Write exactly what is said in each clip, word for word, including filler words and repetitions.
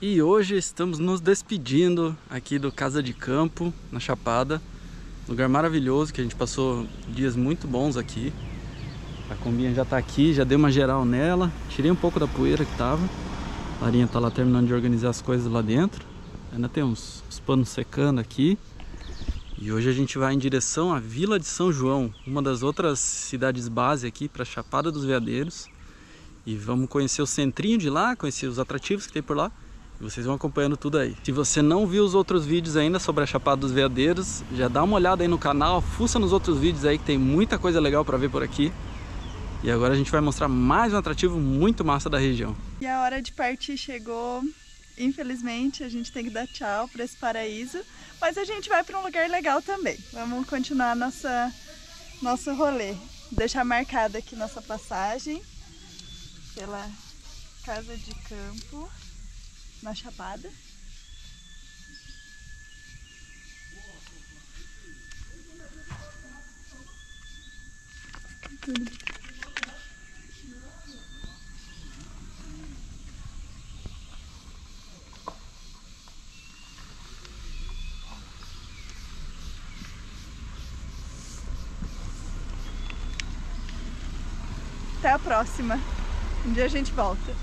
E hoje estamos nos despedindo aqui do Casa de Campo, na Chapada. Lugar maravilhoso, que a gente passou dias muito bons aqui. A combinha já tá aqui, já dei uma geral nela. Tirei um pouco da poeira que tava. A Larinha tá lá terminando de organizar as coisas lá dentro. Ainda tem uns, uns panos secando aqui. E hoje a gente vai em direção à Vila de São João, uma das outras cidades base aqui para Chapada dos Veadeiros. E vamos conhecer o centrinho de lá, conhecer os atrativos que tem por lá. E vocês vão acompanhando tudo aí. Se você não viu os outros vídeos ainda sobre a Chapada dos Veadeiros, já dá uma olhada aí no canal, fuça nos outros vídeos aí que tem muita coisa legal para ver por aqui. E agora a gente vai mostrar mais um atrativo muito massa da região. E a hora de partir chegou. Infelizmente a gente tem que dar tchau para esse paraíso, mas a gente vai para um lugar legal também. Vamos continuar nossa, nosso rolê. Deixar marcada aqui nossa passagem pela Casa de Campo na Chapada. Até a próxima. Um dia a gente volta.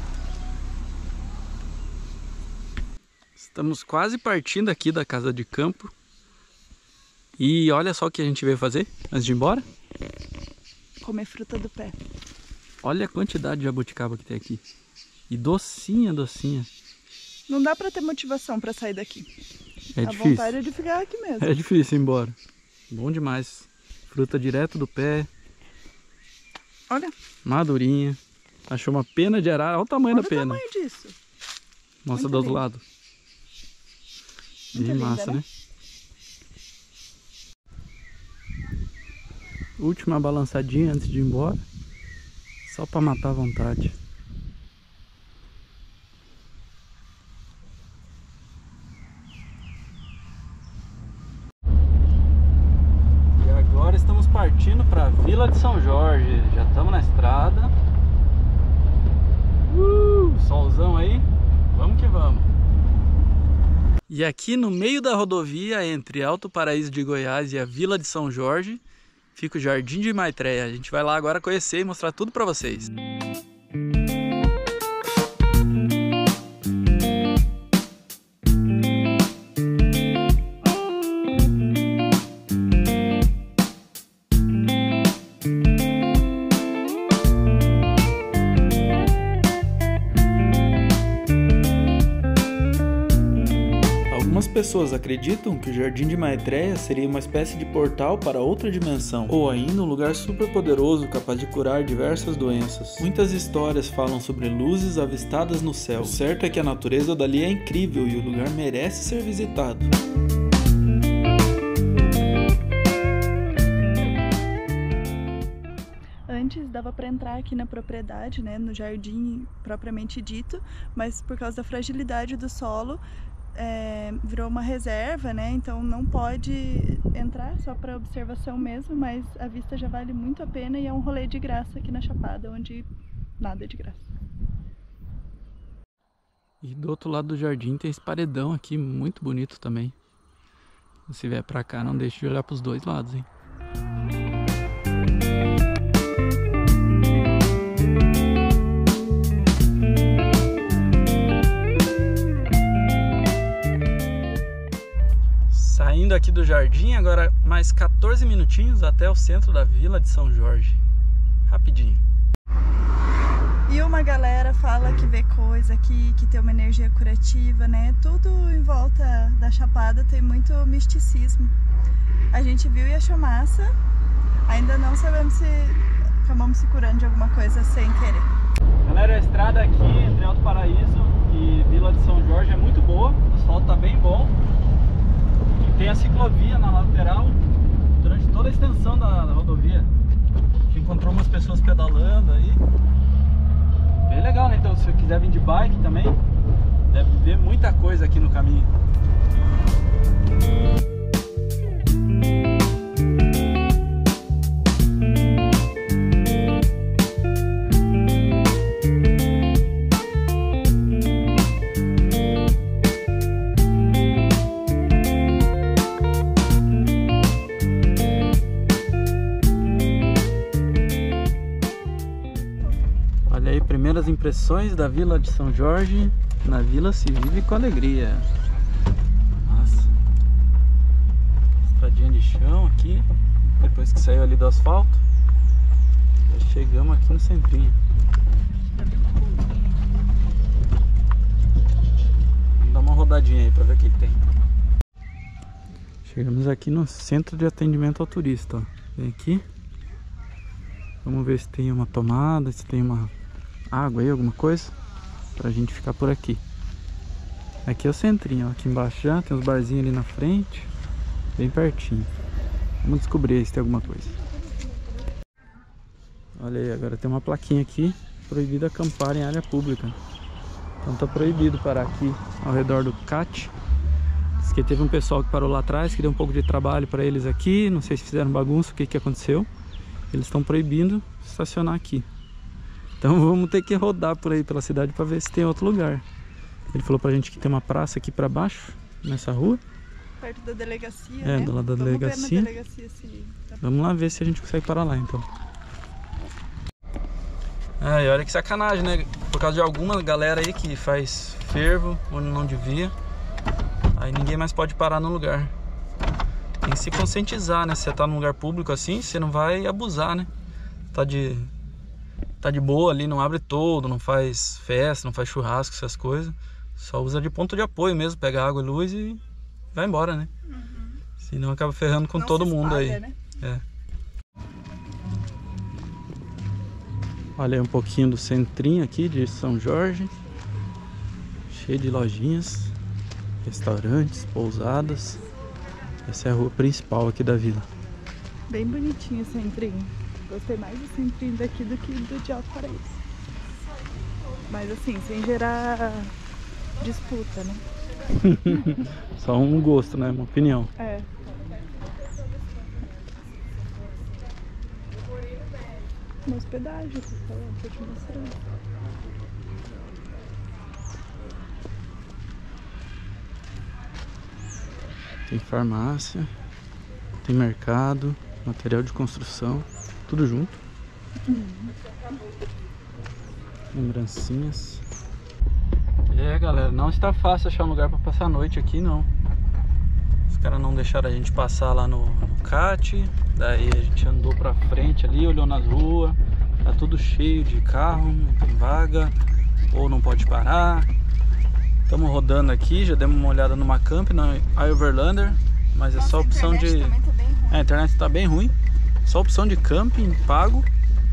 Estamos quase partindo aqui da Casa de Campo. E olha só o que a gente veio fazer antes de ir embora. Comer fruta do pé. Olha a quantidade de jabuticaba que tem aqui. E docinha, docinha. Não dá pra ter motivação pra sair daqui. É a difícil. vontade é de ficar aqui mesmo. É difícil ir embora. Bom demais. Fruta direto do pé. Olha. Madurinha. Achou uma pena de arara. Olha o tamanho Olha da o pena. tamanho disso. Mostra Muito do outro lindo. lado. Muito Bem linda, massa, né? né? Última balançadinha antes de ir embora. Só pra matar a vontade. E agora estamos partindo para a Vila de São Jorge. Já estamos na estrada. Uh, solzão aí. Vamos que vamos. E aqui no meio da rodovia entre Alto Paraíso de Goiás e a Vila de São Jorge fica o Jardim de Maitreya. A gente vai lá agora conhecer e mostrar tudo para vocês. Algumas pessoas acreditam que o Jardim de Maitreya seria uma espécie de portal para outra dimensão, ou ainda um lugar super poderoso capaz de curar diversas doenças. Muitas histórias falam sobre luzes avistadas no céu. O certo é que a natureza dali é incrível e o lugar merece ser visitado. Antes dava para entrar aqui na propriedade, né, no jardim propriamente dito, mas por causa da fragilidade do solo, É, virou uma reserva, né? Então não pode entrar, só para observação mesmo, mas a vista já vale muito a pena e é um rolê de graça aqui na Chapada, onde nada é de graça. E do outro lado do jardim tem esse paredão aqui, muito bonito também. Se vier pra cá, não deixe de olhar pros dois lados, hein? Saindo aqui do jardim, agora mais quatorze minutinhos até o centro da Vila de São Jorge. Rapidinho. E uma galera fala que vê coisa aqui, que tem uma energia curativa, né? Tudo em volta da Chapada tem muito misticismo. A gente viu e achou massa. Ainda não sabemos se acabamos se curando de alguma coisa sem querer. Galera, a estrada aqui entre Alto Paraíso e Vila de São Jorge é muito boa. O asfalto tá bem bom. Tem a ciclovia na lateral durante toda a extensão da, da rodovia. A gente encontrou umas pessoas pedalando aí. Bem legal, né? Então se você quiser vir de bike também, deve ver muita coisa aqui no caminho. Impressões da Vila de São Jorge. Na vila se vive com alegria. Nossa. Estradinha de chão aqui. Depois que saiu ali do asfalto, já chegamos aqui no centrinho. Vamos dar uma rodadinha aí pra ver o que, que tem. Chegamos aqui no centro de atendimento ao turista, ó. Vem aqui. Vamos ver se tem uma tomada, se tem uma água aí, alguma coisa, pra gente ficar por aqui. Aqui é o centrinho, ó. Aqui embaixo já tem uns barzinhos ali na frente, bem pertinho. Vamos descobrir se tem alguma coisa. Olha aí, agora tem uma plaquinha aqui: proibido acampar em área pública. Então tá proibido parar aqui ao redor do C A T. Diz que teve um pessoal que parou lá atrás, que deu um pouco de trabalho para eles aqui. Não sei se fizeram bagunça, o que que aconteceu. Eles estão proibindo estacionar aqui. Então vamos ter que rodar por aí pela cidade para ver se tem outro lugar. Ele falou pra gente que tem uma praça aqui para baixo, nessa rua. Perto da delegacia, É, né? do lado da Vamos delegacia. ver na delegacia se... Vamos lá ver se a gente consegue parar lá, então. Ah, e olha que sacanagem, né? Por causa de alguma galera aí que faz fervo onde não devia, aí ninguém mais pode parar no lugar. Tem que se conscientizar, né? Se você tá num lugar público assim, você não vai abusar, né? Tá de, tá de boa ali, não abre todo, não faz festa, não faz churrasco, essas coisas. Só usa de ponto de apoio mesmo, pega água e luz e vai embora, né? Uhum. Senão acaba ferrando com não todo se mundo espalha, aí. Né? É. Olha aí um pouquinho do centrinho aqui de São Jorge. Cheio de lojinhas, restaurantes, pousadas. Essa é a rua principal aqui da vila. Bem bonitinho o centrinho. Gostei mais do centrinho daqui do que do de Alto Paraíso. Mas assim, sem gerar disputa, né? Só um gosto, né? Uma opinião. É. Uma hospedagem, tô te mostrando. Tem farmácia, tem mercado, material de construção, tudo junto. Uhum. Lembrancinhas. É, galera, não está fácil achar um lugar para passar a noite aqui, não. Os caras não deixaram a gente passar lá no, no C A T. Daí a gente andou pra frente ali, olhou nas ruas. Tá tudo cheio de carro, não tem vaga, ou não pode parar. Estamos rodando aqui, já demos uma olhada numa camp, na Overlander, mas Nossa, é só opção de... Tá bem ruim. É, a internet tá bem ruim. Só opção de camping pago.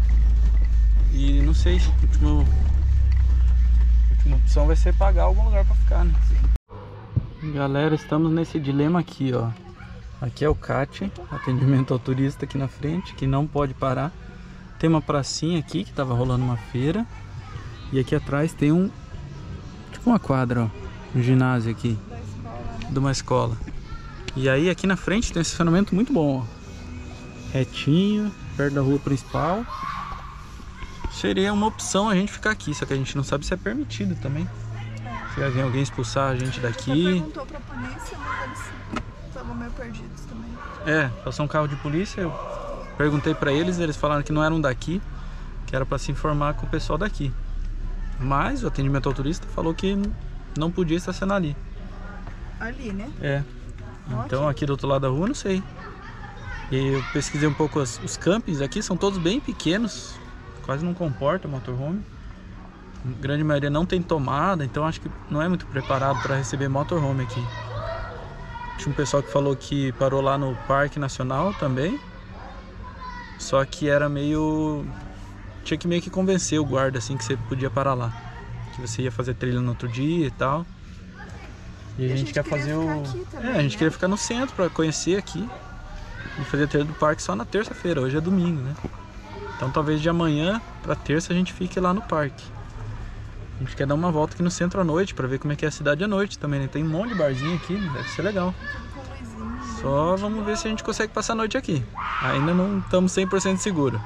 E não sei, a última, a última opção vai ser pagar algum lugar pra ficar, né? Sim. Galera, estamos nesse dilema aqui, ó. Aqui é o C A T, atendimento ao turista aqui na frente, que não pode parar. Tem uma pracinha aqui que tava rolando uma feira. E aqui atrás tem um... tipo uma quadra, ó. Um ginásio aqui. Da escola, né? De uma escola. E aí aqui na frente tem um estacionamento muito bom, ó. Retinho, perto da rua principal. Seria uma opção a gente ficar aqui, só que a gente não sabe se é permitido também. É. Se vai vir alguém expulsar a gente daqui. Você perguntou pra polícia, mas eles estavam meio perdidos também. É, passou um carro de polícia, eu perguntei pra eles, eles falaram que não eram daqui, que era pra se informar com o pessoal daqui. Mas o atendimento ao turista falou que não podia estacionar ali. Ali, né? É. Então aqui do outro lado da rua, não sei. E eu pesquisei um pouco os, os campings aqui, são todos bem pequenos. Quase não comporta motorhome. A grande maioria não tem tomada, então acho que não é muito preparado para receber motorhome aqui. Tinha um pessoal que falou que parou lá no Parque Nacional também. Só que era meio... tinha que meio que convencer o guarda assim que você podia parar lá. Que você ia fazer trilha no outro dia e tal. E, e a, gente a gente quer fazer o... Também, é, a gente né? queria ficar no centro para conhecer aqui. E fazer a trilha do parque só na terça-feira, hoje é domingo, né? Então talvez de amanhã para terça a gente fique lá no parque. A gente quer dar uma volta aqui no centro à noite para ver como é que é a cidade à noite também, né? Tem um monte de barzinho aqui, deve ser legal. Só vamos ver se a gente consegue passar a noite aqui. Ainda não estamos cem por cento seguros.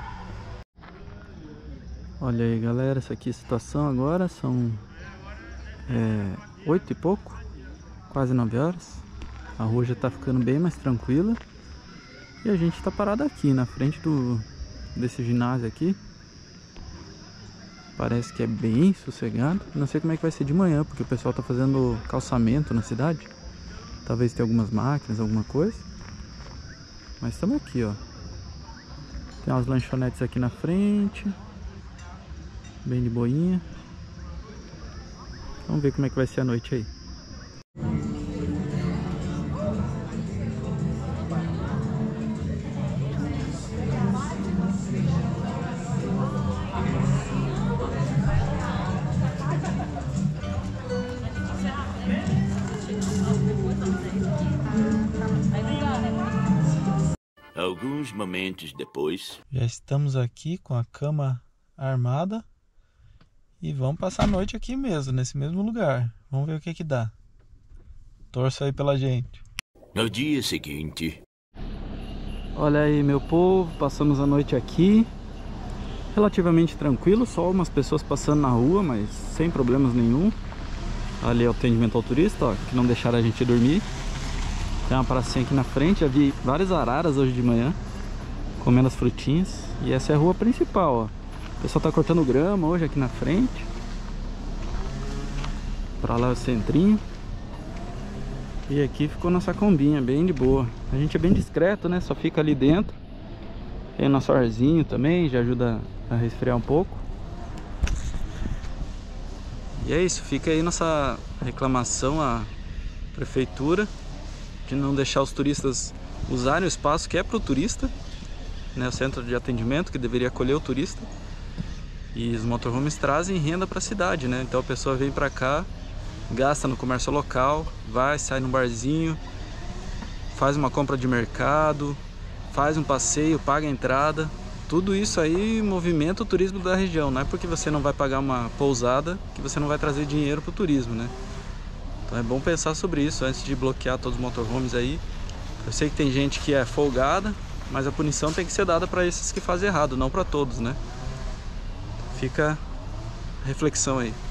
Olha aí, galera, essa aqui é a situação agora. São é, oito e pouco, quase nove horas. A rua já está ficando bem mais tranquila. E a gente está parado aqui na frente do, desse ginásio aqui. Parece que é bem sossegado. Não sei como é que vai ser de manhã, porque o pessoal tá fazendo calçamento na cidade. Talvez tenha algumas máquinas, alguma coisa. Mas estamos aqui, ó. Tem umas lanchonetes aqui na frente. Bem de boinha. Vamos ver como é que vai ser a noite aí. Alguns momentos depois... Já estamos aqui com a cama armada. E vamos passar a noite aqui mesmo, nesse mesmo lugar. Vamos ver o que que dá. Torça aí pela gente. No dia seguinte... Olha aí, meu povo, passamos a noite aqui. Relativamente tranquilo, só umas pessoas passando na rua, mas sem problemas nenhum. Ali é o atendimento ao turista, ó, que não deixaram a gente dormir. Tem uma pracinha aqui na frente, já vi várias araras hoje de manhã comendo as frutinhas. E essa é a rua principal, ó. O pessoal tá cortando grama hoje aqui na frente. Pra lá é o centrinho. E aqui ficou nossa combinha, bem de boa. A gente é bem discreto, né? Só fica ali dentro. Tem nosso arzinho também, já ajuda a resfriar um pouco. E é isso, fica aí nossa reclamação à prefeitura de não deixar os turistas usarem o espaço que é para o turista, né? O centro de atendimento que deveria acolher o turista. E os motorhomes trazem renda para a cidade, né? Então a pessoa vem para cá, gasta no comércio local, vai, sai num barzinho, faz uma compra de mercado, faz um passeio, paga a entrada. Tudo isso aí movimenta o turismo da região. Não é porque você não vai pagar uma pousada que você não vai trazer dinheiro para o turismo, né? Então é bom pensar sobre isso antes de bloquear todos os motorhomes aí. Eu sei que tem gente que é folgada, mas a punição tem que ser dada para esses que fazem errado, não para todos, né? Fica a reflexão aí.